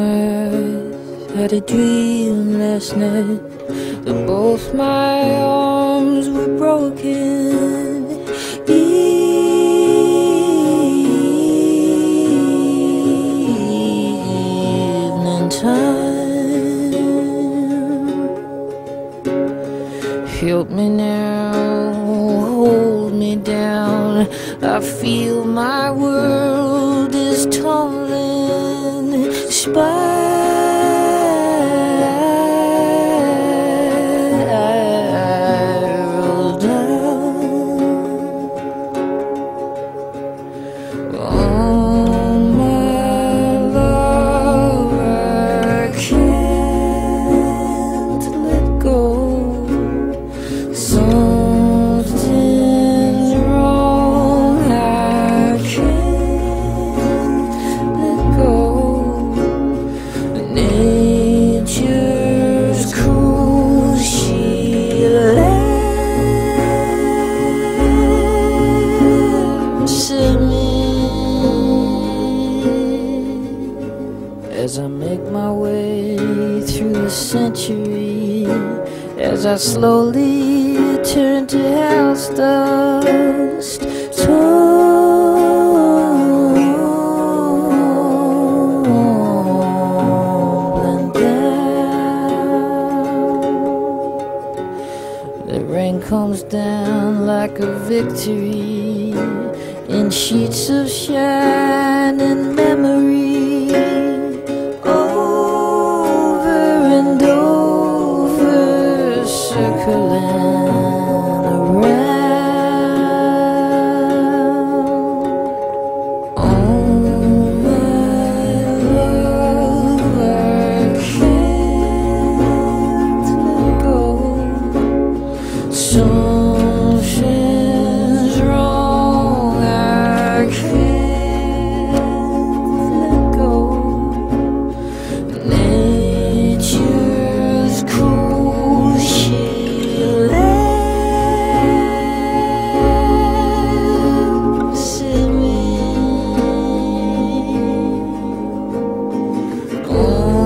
eyes, had a dream last night that both my arms were broken. Evening time, help me now, hold me down. I feel my world is tumbling, spiral down. Oh my love, I can't let go. Something's wrong, I can't let go. Nature's cruel, she laughs at me as I make my way through the century, as I slowly turn to house dust, tumbling down. The rain comes down like a victory in sheets of shining memory, over and over, circling around. Oh my love, I can't let go. Something's wrong, I can't let go. Nature's cruel, she laughs at me. Oh